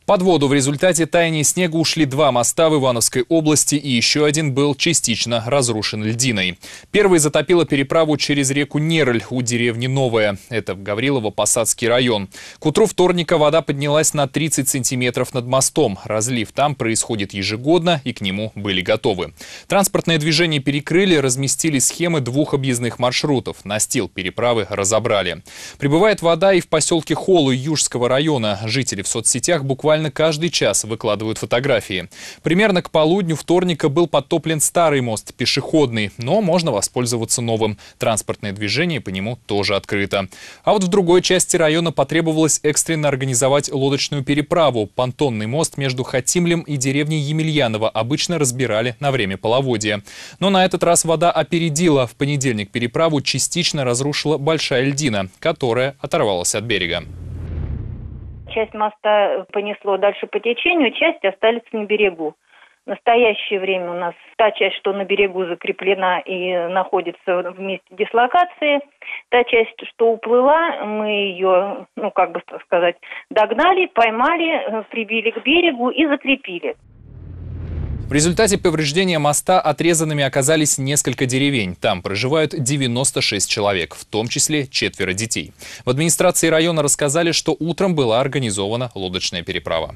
Под воду в результате таяния снега ушли 2 моста в Ивановской области, и еще один был частично разрушен льдиной. Первый затопило переправу через реку Нерль у деревни Новая. Это Гаврилово-Посадский район. К утру вторника вода поднялась на 30 сантиметров над мостом. Разлив там происходит ежегодно, и к нему были готовы. Транспортное движение перекрыли, разместили схемы 2 объездных маршрутов. Настил переправы разобрали. Прибывает вода и в поселке Холы Южского района. Жители в соцсетях буквально каждый час выкладывают фотографии. Примерно к полудню вторника был подтоплен старый мост, пешеходный, но можно воспользоваться новым. Транспортное движение по нему тоже открыто. А вот в другой части района потребовалось экстренно организовать лодочную переправу. Понтонный мост между Хатимлем и деревней Емельяново обычно разбирали на время половодья. Но на этот раз вода опередила. В понедельник переправу частично разрушила большая льдина, которая оторвалась от берега. Часть моста понесло дальше по течению, часть остались на берегу. В настоящее время у нас та часть, что на берегу закреплена и находится в месте дислокации, та часть, что уплыла, мы ее, догнали, поймали, прибили к берегу и закрепили. В результате повреждения моста отрезанными оказались несколько деревень. Там проживают 96 человек, в том числе 4 детей. В администрации района рассказали, что утром была организована лодочная переправа.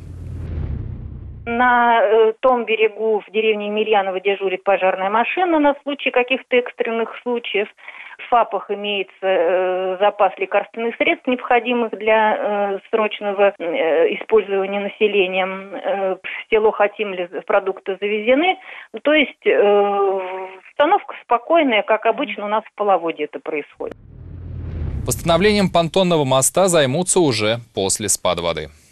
На том берегу в деревне Емельяново дежурит пожарная машина на случай каких-то экстренных случаев. В ФАПах имеется запас лекарственных средств, необходимых для срочного использования населением. В село Хатимле продукты завезены. То есть обстановка спокойная, как обычно у нас в половодье это происходит. Восстановлением понтонного моста займутся уже после спада воды.